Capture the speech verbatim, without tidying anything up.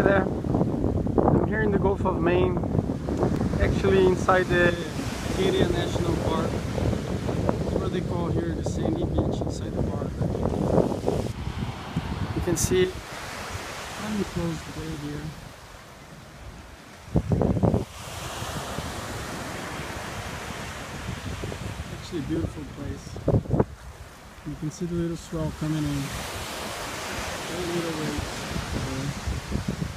there. I'm here in the Gulf of Maine, actually inside the Acadia National Park. That's what they call here the sandy beach inside the park. You can see it unenclosed way here. Actually a beautiful place. You can see the little swell coming in. Very little waves.